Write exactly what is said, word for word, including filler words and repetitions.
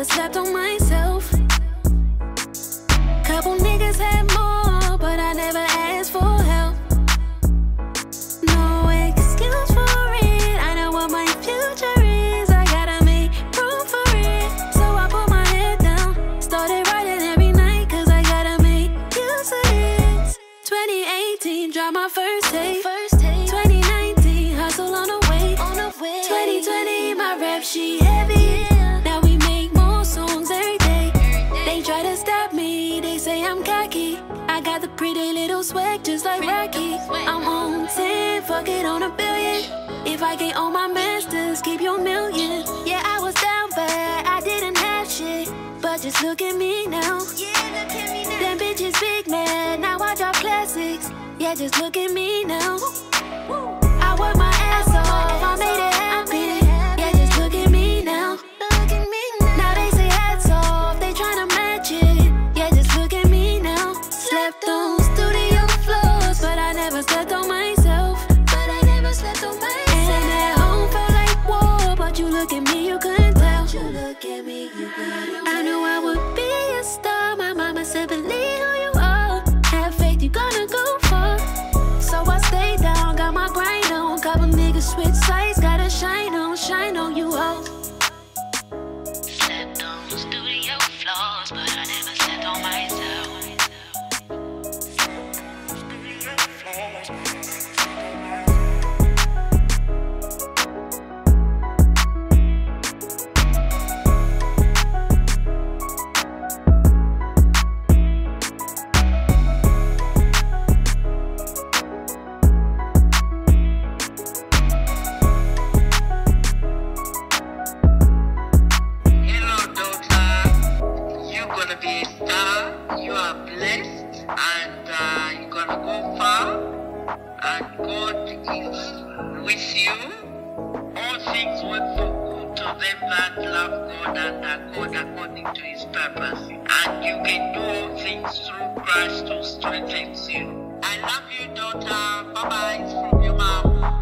never slept on myself. Couple niggas had more, but I never asked for help. No excuse for it, I know what my future is. I gotta make room for it. So I put my head down, started writing every night, cause I gotta make use of this. Twenty eighteen, dropped my first tape. First tape. Twenty nineteen, hustle on the way. On the way. Twenty twenty, my rap sheet heavy. Now we make more songs every day. They try to stop me, they say I'm cocky. I got the pretty little swag just like Rocky. I'm on ten, fuck it, on a billion. If I can't own my masters, keep your million. Yeah, I was down bad, I didn't have shit, but just look at me now. Them bitches big mad, now I drop classics. Yeah, just look at me now. I work my ass off, I made it happen. Yeah, just look at me now. Now they say hats off, they tryna match it. Yeah, just look at me now. Slept on studio floors, but I never slept on myself. But I never slept on myself. And at home felt like war, but you look at me, you couldn't tell. You look at me, you couldn't tell. I knew I would be a star. My mama said, believe who you are. Have faith, you gonna go far. So I stayed down, got my grind on. Couple niggas switch sides, gotta shine on, shine on you all. Slept on studio floors, but I never slept on myself. Studio floors. Be a star, you are blessed, and uh, you're gonna go far, and God is with you. All things work for good to them that love God and are called according to His purpose. And you can do all things through Christ who strengthens you. I love you, daughter. Bye bye. It's from your mom.